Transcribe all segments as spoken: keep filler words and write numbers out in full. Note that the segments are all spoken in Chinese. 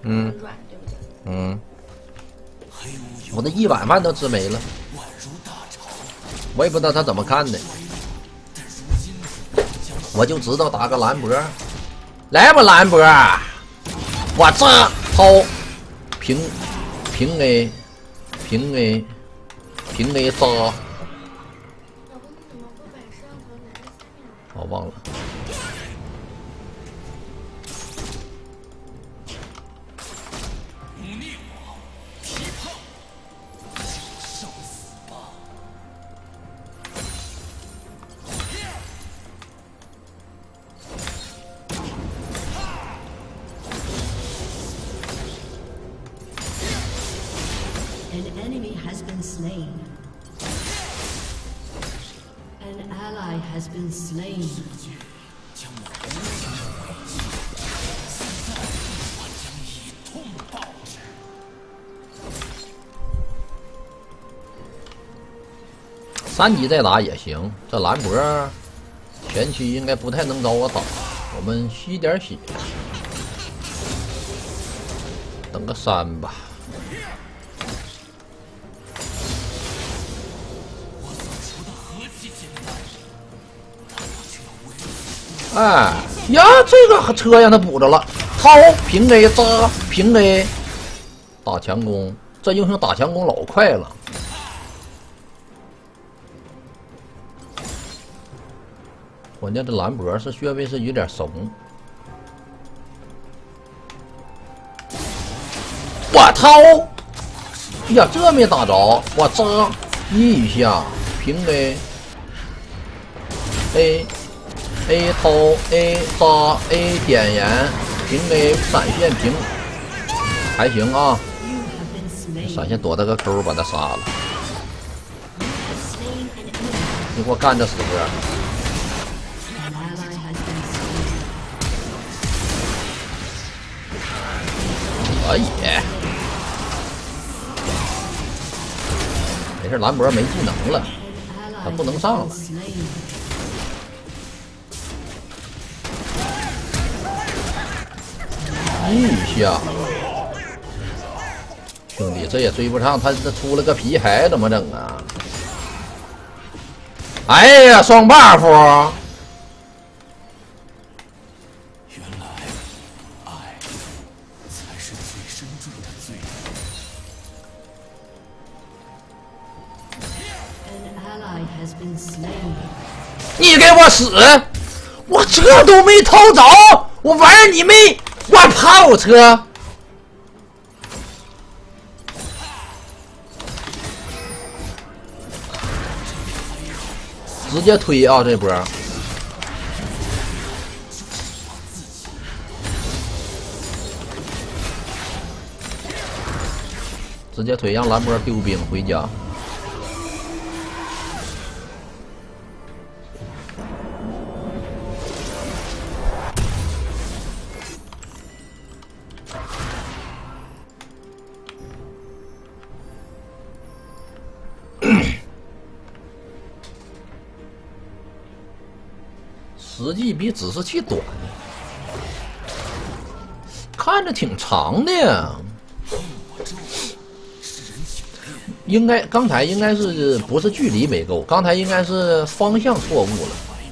嗯，嗯，我的一碗饭都吃没了，我也不知道他怎么看的，我就知道打个兰博，来吧兰博，我这掏平平 A 平 A 平 A 扎，我忘了。 An enemy has been slain. An ally has been slain. 三级再打也行，这兰博前期应该不太能找我打，我们吸点血，等个三吧。 哎呀，这个车让他补着了，掏平 A 扎平 A， 打强攻，这英雄打强攻老快了。关键这兰博是穴位是有点怂，我掏，哎呀，这没打着，我扎一一下平 A A。 A 掏 A 扎 A 点燃平 A 闪现平，还行啊。闪现躲他个抠，把他杀了。你给我干这死个！可以。没事，兰博没技能了，他不能上了。 一下，兄弟，这也追不上，他这出了个皮孩，怎么整啊？哎呀，双 buff！ 原来，爱才是最深重的罪恶。 你给我死！我这都没偷着，我玩你妹！ 我跑车，直接推啊！这波，直接推，让兰博丢兵回家。实际比指示器短，看着挺长的呀。应该刚才应该是不是距离没够，刚才应该是方向错误了。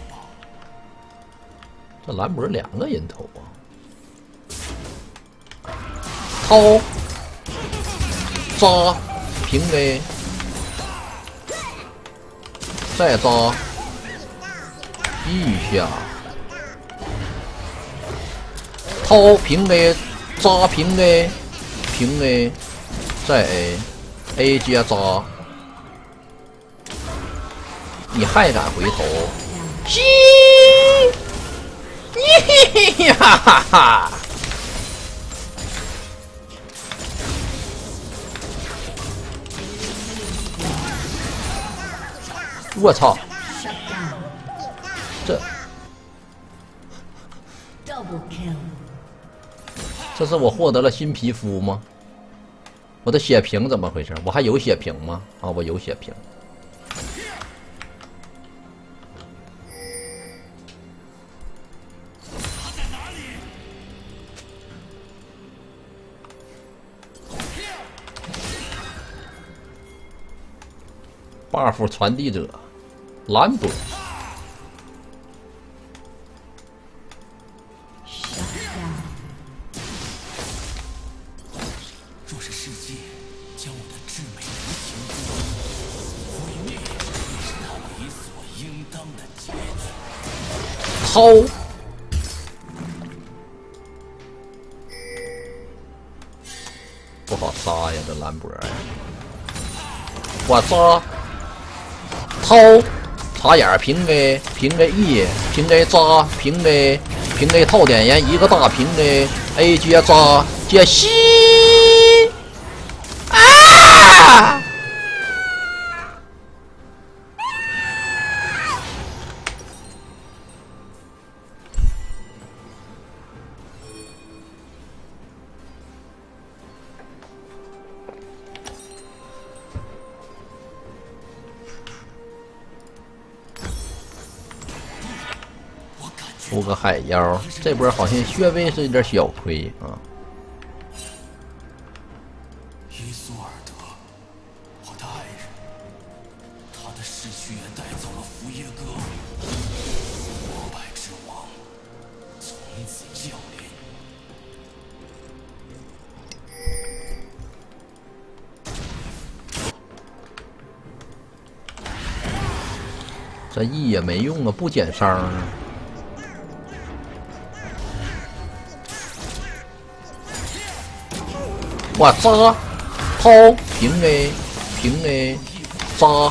这兰博两个人头啊，掏扎平 A， 再扎。 一下，掏平 A， 扎平 A， 平 A， 再 A，A 接扎，你还敢回头？嘻，嘿呀哈哈！我操！ 这，这是我获得了新皮肤吗？我的血瓶怎么回事？我还有血瓶吗？啊，我有血瓶。 buff 传递者，兰博。 若是世界将我的至美无情毁灭，也是他理所应当的结局。 掏。不好杀呀，这兰博呀！我操！掏，插眼平 A 平 A E 平 A 扎平 A 平 A 套点烟一个大平 A A 接扎接吸啊！出个海妖，这波好像薛微是有点小亏啊。 伊苏尔德，我的爱人，他的逝去也带走了福耶哥，膜拜之王从此降临。 这 E 也没用啊，不减伤啊。我扎，抛平 A 平 A 扎，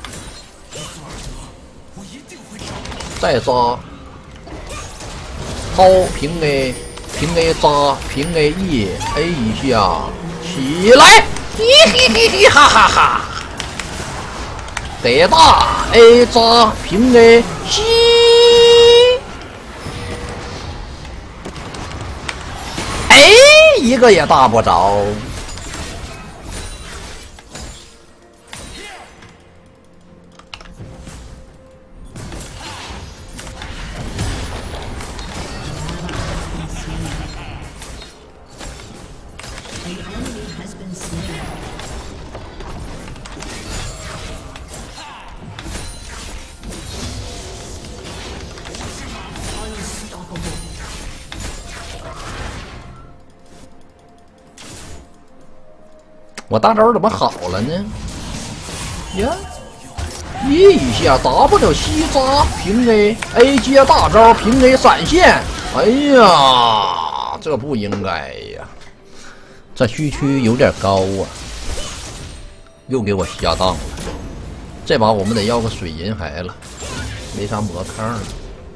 再扎，抛平 A 平 A 扎平 A E A 一下起来，嘿嘿嘿嘿哈哈哈！得大 A 扎平 A 吸。一个也打不着，我大招怎么好了呢？呀，一一下 W 吸扎平 A A 接大招平 A 闪现，哎呀，这不应该呀！这虚区有点高啊，又给我瞎当了。这把我们得要个水银孩了，没啥魔抗了。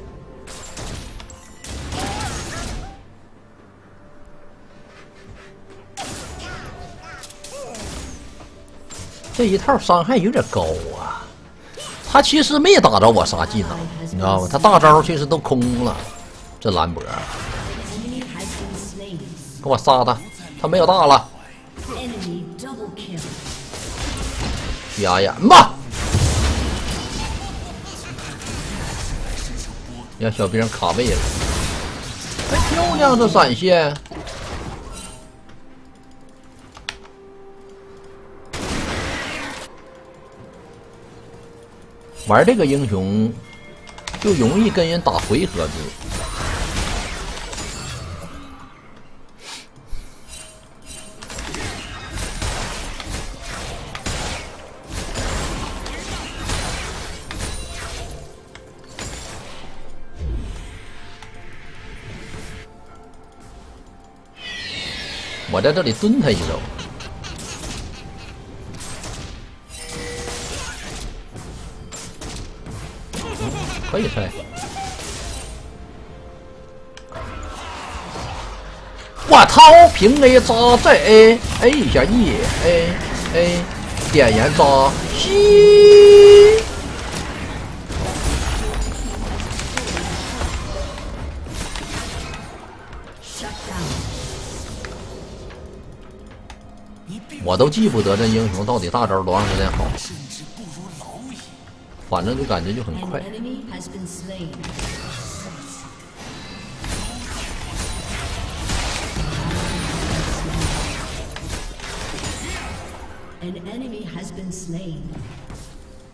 这一套伤害有点高啊！他其实没打着我啥技能，你知道吗？他大招其实都空了。这兰博，给我杀他！他没有大了。呀呀妈！让小兵卡位了，还漂亮这闪现。玩这个英雄就容易跟人打回合制。我在这里蹲他一手。可以拆，我操！平 A 扎再 A A 一下 E A A 点燃扎吸，我都记不得这英雄到底大招多长时间好。反正就感觉就很快。 An enemy has been slain.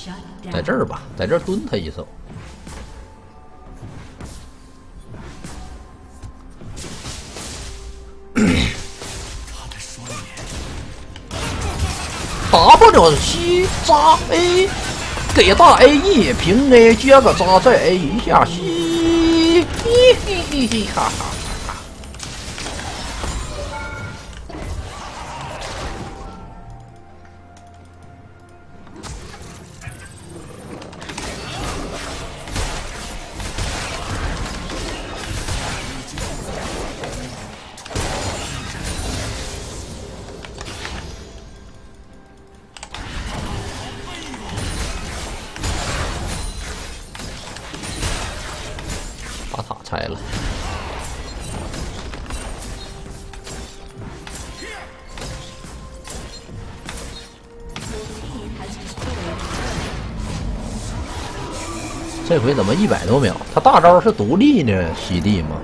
在这儿吧，在这儿蹲他一手。W 西扎 A， 给大 A E 平 A 接个扎再 A 一下西，嘿嘿嘿嘿哈哈。 把塔拆了，这回怎么一百多秒？他大招是独立的吸地吗？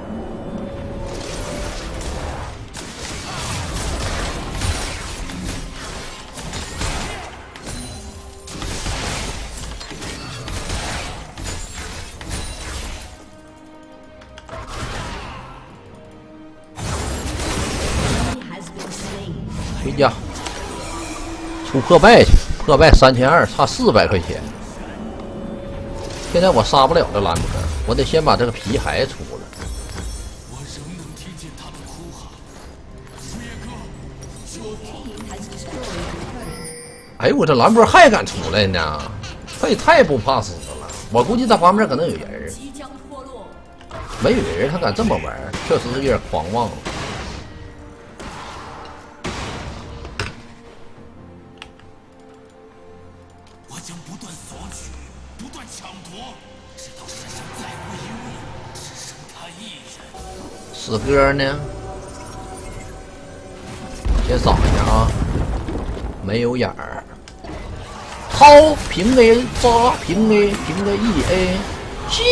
回家出破败去，破败三千二，差四百块钱。现在我杀不了这兰博，我得先把这个皮孩出了。 我仍能听见他的哭喊，福爷哥，救我！ 哎呦，我这兰博还敢出来呢？他也太不怕死了。我估计他旁边可能有人，没有人他敢这么玩，确实是有点狂妄了。 将不断索取，不断抢夺，直到世上再无一物，只剩他一人。 死哥呢？先扫一下啊，没有眼儿。掏平 A 扎平 A 平 A E A， 吸，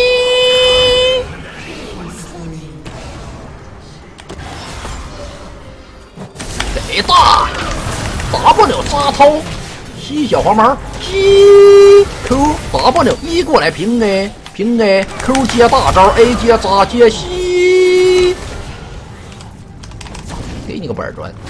给大 W 扎掏。 吸小黄毛，吸 Q W 一过来平 A 平 A Q 接大招 A 接扎接吸，给你个板砖。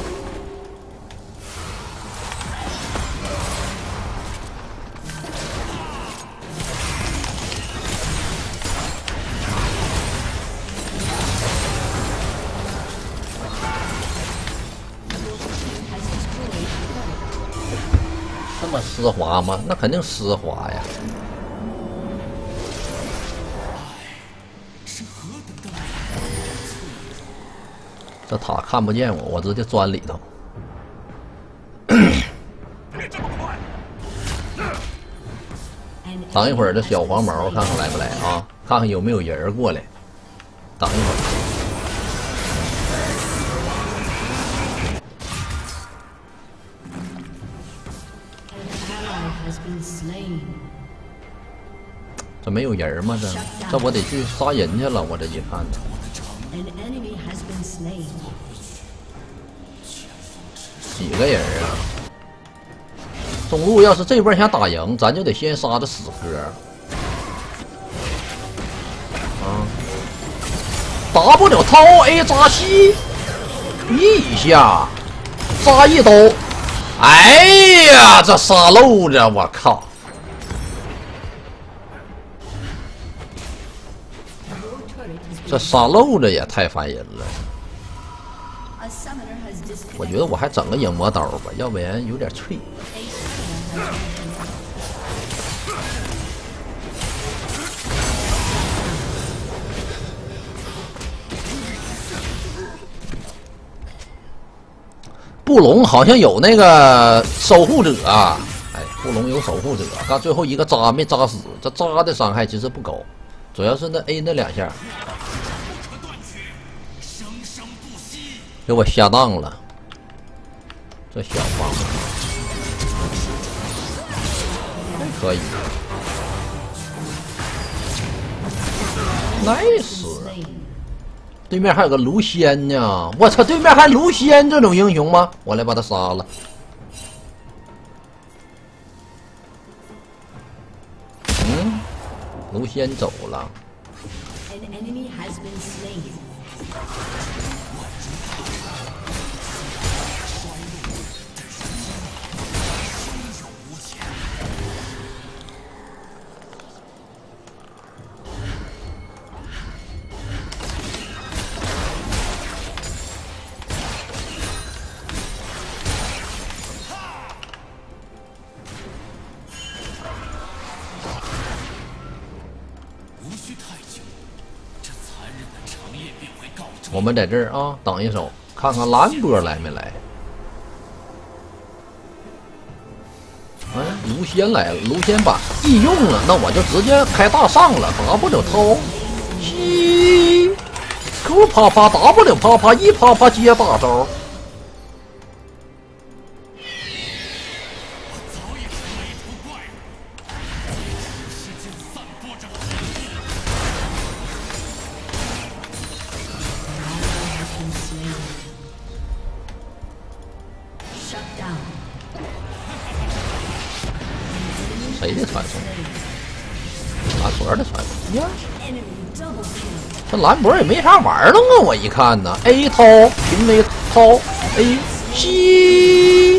这么丝滑吗？那肯定丝滑呀！这塔看不见我，我直接钻里头。等一会儿，这小黄毛看看来不来啊？看看有没有人过来。等一会儿。 这没有人吗？这这我得去杀人去了。我这一看呢，几个人啊？中路要是这波想打赢，咱就得先杀这死哥。啊 ！W 掏 A 扎西，一下扎一刀。哎呀，这杀漏着，我靠！ 这杀漏着也太烦人了，我觉得我还整个影魔刀吧，要不然有点脆。布隆好像有那个守护者、啊，哎，布隆有守护者，刚最后一个扎没扎死，这扎的伤害其实不高，主要是那 A 那两下。 给我下当了，这小王还可以 ，nice。对面还有个卢仙呢，我操！对面还卢仙这种英雄吗？我来把他杀了。 卢仙走了。 An enemy has been slain. 我们在这儿啊，等一手，看看兰波来没来。哎，卢仙来了，卢仙把 E 用了，那我就直接开大上了 ，W 掏，西 ，Q 啪啪 ，W 啪啪，E 啪啪接大招。谁的传送？兰博的传送呀！这兰博也没啥玩的啊！我一看呢 ，A 掏平 A 掏 A 西，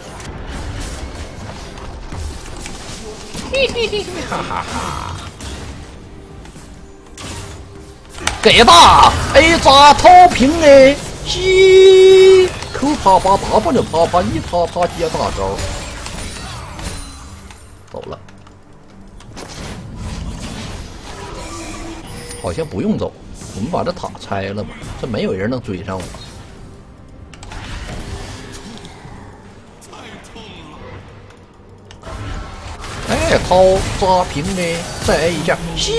嘿嘿嘿嘿，哈哈哈！给大 A 扎掏平 A 西 ，Q 啪啪 W 啪啪 E 啪啪接大招。 走了，好像不用走，我们把这塔拆了吧，这没有人能追上我。哎，掏抓平的，再 A 一下，吸！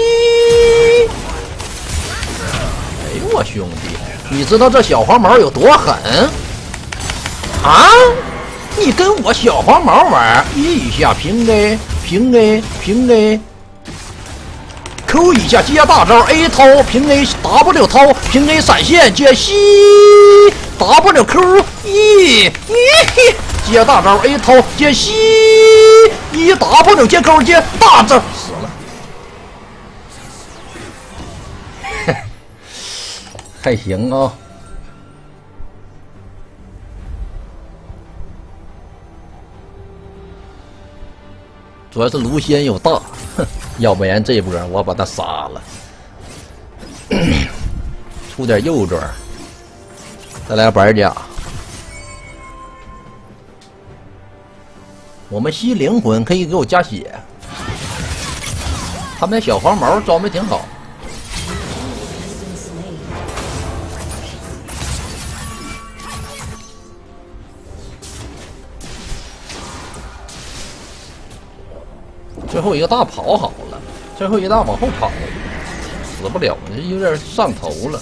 哎呦我兄弟，你知道这小黄毛有多狠啊？ 你跟我小黄毛玩，一下平 A 平 A 平 A，Q 一下接大招 A 掏平 A W 掏平 A 闪现接西 W Q E 接大招 A 掏接西 E W 接 Q 接大招死了，还行啊。 主要是卢仙有大，哼，要不然这波我把他杀了。出点右转，再来板甲。我们吸灵魂可以给我加血。他们那小黄毛装备挺好。 最后一个大跑好了，最后一大往后跑，死不了，这有点上头了。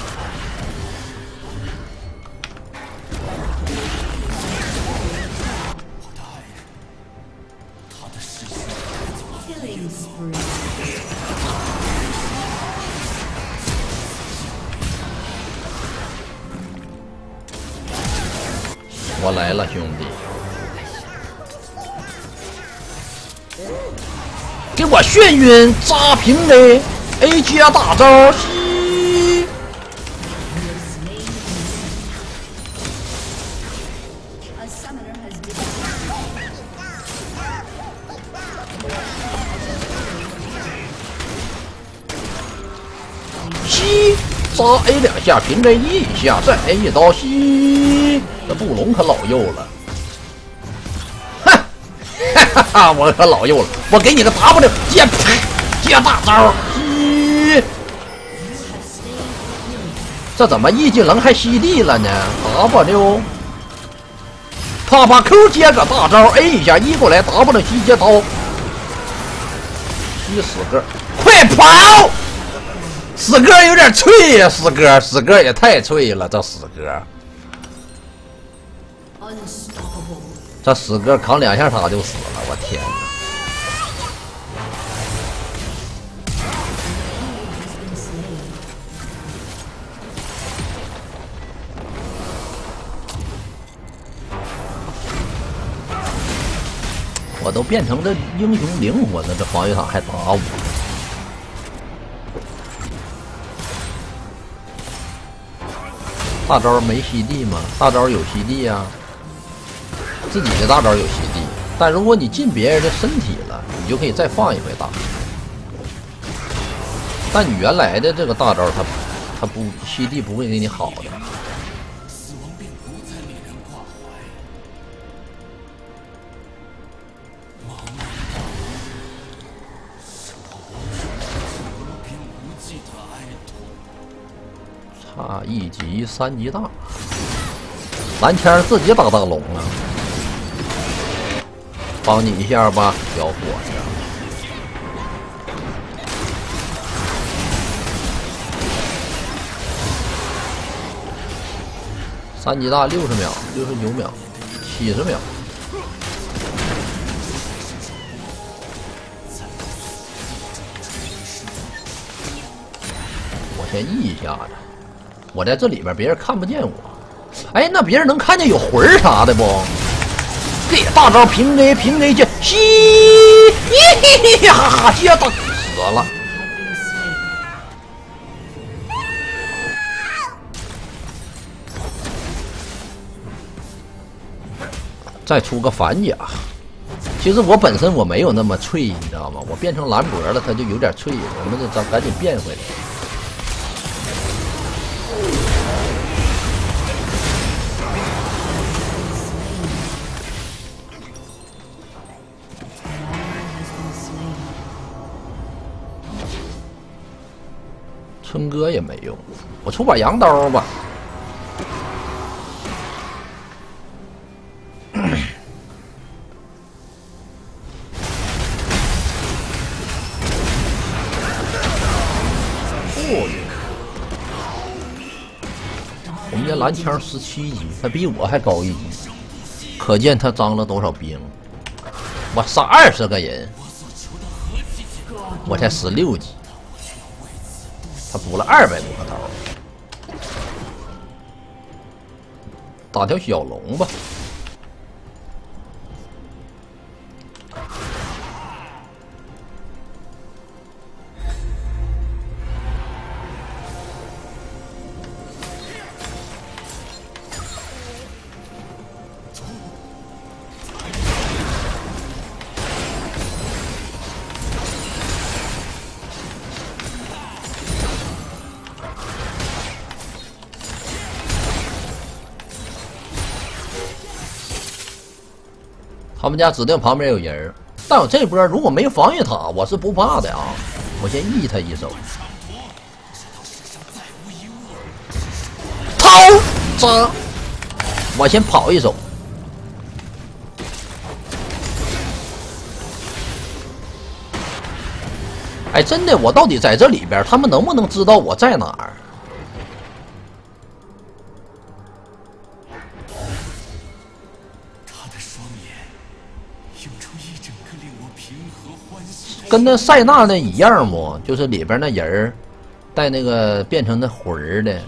我来了，兄弟。 给我眩晕，扎平 A A 接大招，西。西扎 A 两下，平 A 一下，再 A 一刀，西。这布隆可老幼了。 哈哈，我可老幼了，我给你个 W 接接大招，吸！这怎么一技能还吸地了呢 ？W 啪啪 Q 接个大招 ，A 一下一过来 ，W 吸接刀，吸死个，快跑！死哥有点脆呀、啊，死哥，死哥也太脆了，这死哥。 这死哥扛两下塔就死了，我天哪！我都变成这英雄灵魂了，这防御塔还打我。 大招没吸地吗？大招有吸地呀，自己的大招有吸地，但如果你进别人的身体了，你就可以再放一回大。但你原来的这个大招它，它不吸地不会给你好的。 死亡并不再令人挂怀。茫然是我无边无际的哀痛。 差一级三级大，蓝枪自己打大龙啊！帮你一下吧，小伙子。三级大六十秒，六十九秒，七十秒。我先 E 一下子，我在这里边，别人看不见我。哎，那别人能看见有魂儿啥的不？给大招平 A 平 A 去，吸呀，接打死了。再出个反甲，其实我本身我没有那么脆，你知道吗？我变成蓝博了，它就有点脆，我们得咱赶紧变回来。春哥也没用，我出把羊刀吧。我们家蓝枪十七级，他比我还高一级，可见他张了多少兵。我杀二十个人，我才十六级，他补了二百多个刀。打条小龙吧。他们家指定旁边有人，但我这波如果没防御塔，我是不怕的啊！我先 E 他一手，掏扎，我先跑一手。哎，真的，我到底在这里边，他们能不能知道我在哪儿？跟那塞纳那一样不？就是里边那人儿带那个变成那魂儿的。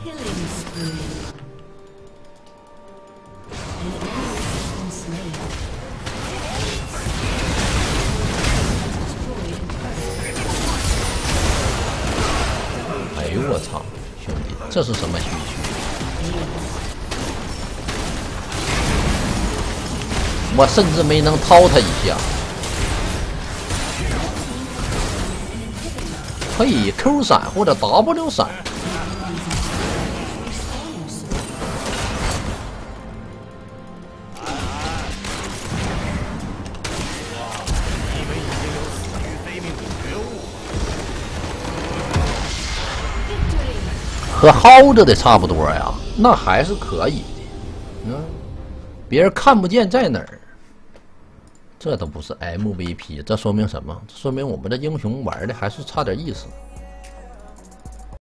哎呦我操，兄弟，这是什么区区？我甚至没能掏他一下。可以 Q 闪或者 W 闪，和薅着的差不多呀，那还是可以的。嗯，别人看不见在哪儿，这都不是 M V P， 这说明什么？这说明我们的英雄玩的还是差点意思。